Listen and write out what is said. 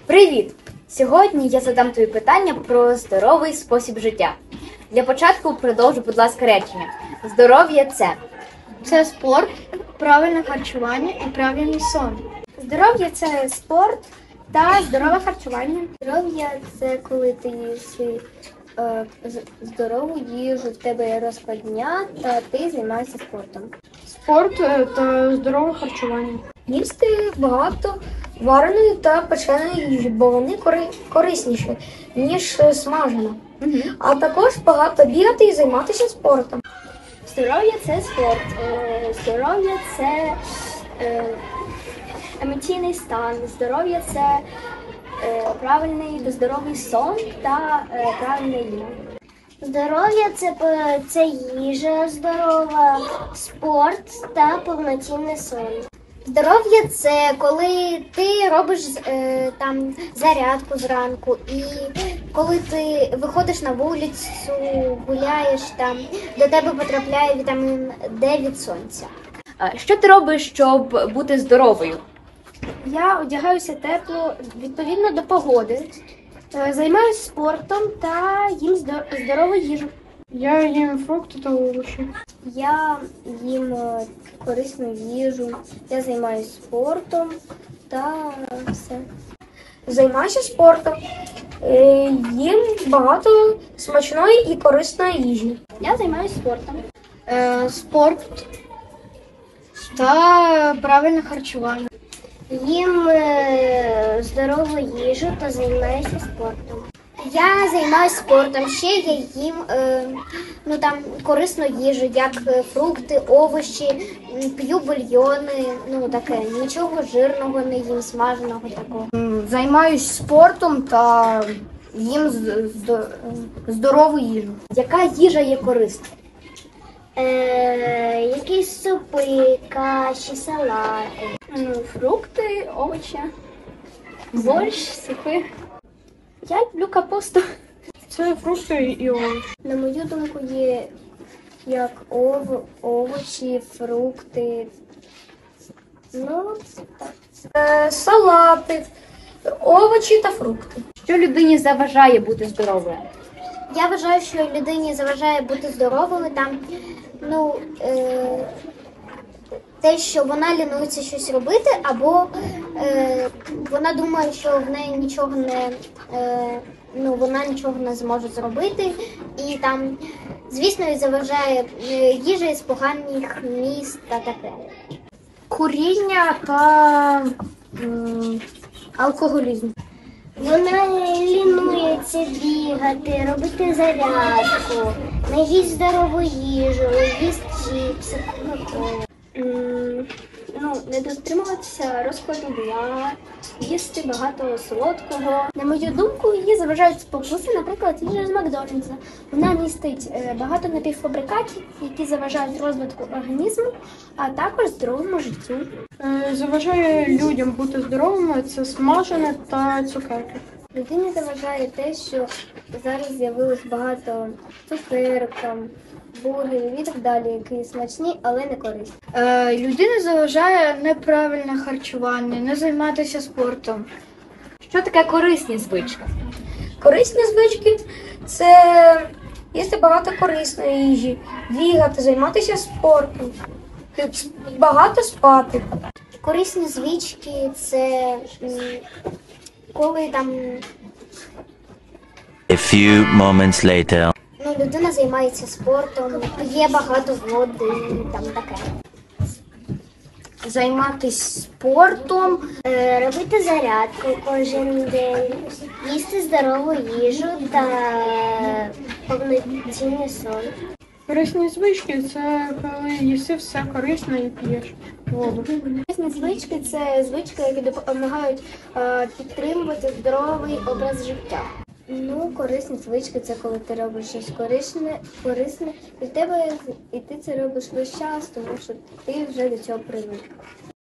Привіт! Сьогодні я задам тобі питання про здоровий спосіб життя. Для початку продовжу, будь ласка, речення. Здоров'я – це спорт, правильне харчування і правильний сон. Здоров'я – це спорт та здорове харчування. Здоров'я – це коли ти їси здорову їжу, в тебе є розклад дня, та ти займаєшся спортом. Спорт та здорове харчування. Їсти багато вареної та печеної їжі, бо вони корисніші, ніж смажена. А також багато бігати і займатися спортом. Здоров'я – це спорт. Здоров'я – це емоційний стан. Здоров'я – це правильний та здоровий сон та правильна їжа. Здоров'я це їжа здорова, спорт та повноцінний сон. Здоров'я – це коли ти робиш там зарядку зранку, і коли ти виходиш на вулицю, гуляєш там, до тебе потрапляє вітамін Д від сонця. Що ти робиш, щоб бути здоровою? Я одягаюся тепло відповідно до погоди, займаюся спортом та їм здорову їжу. Я їм фрукти та овочі. Я їм корисну їжу, я займаюся спортом та все. Займаюся спортом, їм багато смачної і корисної їжі. Я займаюся спортом. Спорт та правильне харчування. Їм здорову їжу та займаюся спортом. Я займаюся спортом, ще я їм корисну їжу, як фрукти, овочі, п'ю бульйони, таке, нічого жирного не їм, смаженого такого. Займаюсь спортом та їм здорову їжу. Яка їжа є корисна? Якісь супи, каші, салати. Фрукти, овочі, борщ, супи. Я люблю капусту. Це фрукти і овочі. На мою думку, є як овочі, фрукти. Салати, овочі та фрукти. Що людині заважає бути здоровою? Я вважаю, що людині заважає бути здоровою те, що вона лінується щось робити, або вона думає, що в неї нічого вона нічого не зможе зробити, і там, звісно, і заважає їжа із поганих місць та таке. Куріння та алкоголізм. Вона лінується бігати, робити зарядку, не їсть здорову їжу, їсть чіпси, кока-колу. Не дотримуватися розкладу дня, їсти багато солодкого. На мою думку, її заважають спокуси, наприклад, їжа з Макдональдса. Вона містить багато напівфабрикатів, які заважають розвитку організму, а також здоровому життю. Заважає людям бути здоровими це смажене та цукерки. Людині заважає те, що зараз з'явилось багато цукерок, бургерів і так далі, які смачні, але не корисні. Людині заважає неправильне харчування, не займатися спортом. Що таке корисні звички? Корисні звички – це їсти багато корисної їжі, бігати, займатися спортом, багато спати. Корисні звички – це коли там A few moments later. людина займається спортом, п'є багато води, там таке. Займатися спортом, Робити зарядку кожен день, їсти здорову їжу та повноцінний сон. Корисні звички це коли їси все корисне і п'єш воду. Корисні звички – це звички, які допомагають підтримувати здоровий образ життя. Корисні звички – це коли ти робиш щось корисне, і ти це робиш весь час, тому що ти вже до цього привик.